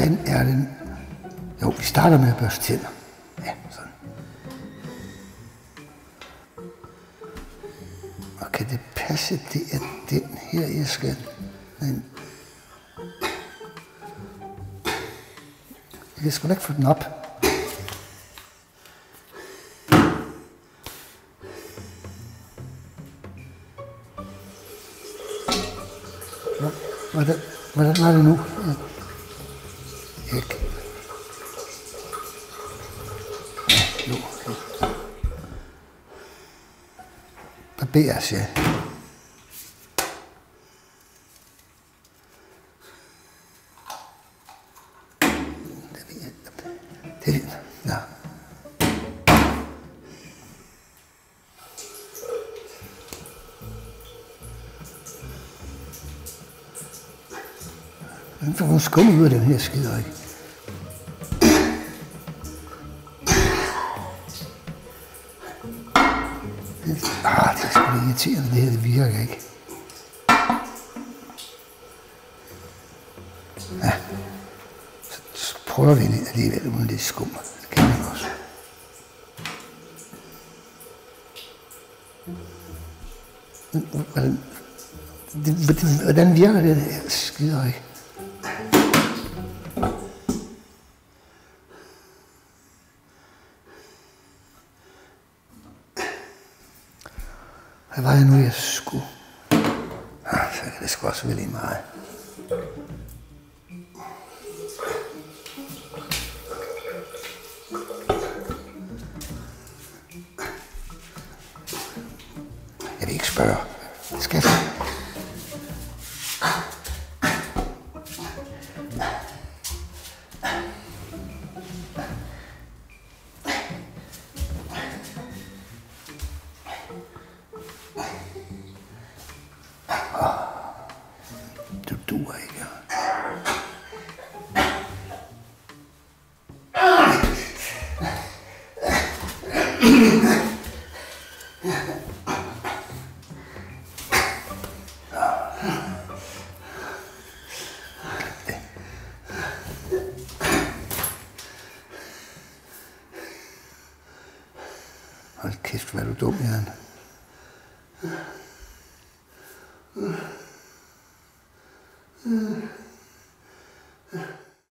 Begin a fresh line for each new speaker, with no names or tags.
Hvordan er den? Jo, vi starter med at børste tænder. Ja, sådan. Og kan det passe, det er den her, jeg skal... Men jeg kan sgu da ikke få den op. Hvordan var det nu? Ikke. Jo. Der bæres jeg. Det ja. Den får skum ud af den her skider, ikke? Det er sgu da irriterende, det her, det virker ikke. Ja. Så prøver vi alligevel, uden det skum. Det kan man også. Hvordan virker det her skider, ikke? Hvad var det nu, jeg skulle? Så kan det sgu også vel meget. Jeg vil ikke spørge. Skal jeg? Du duer ikke. Hold kæft, hvad er du dum, Jørgen.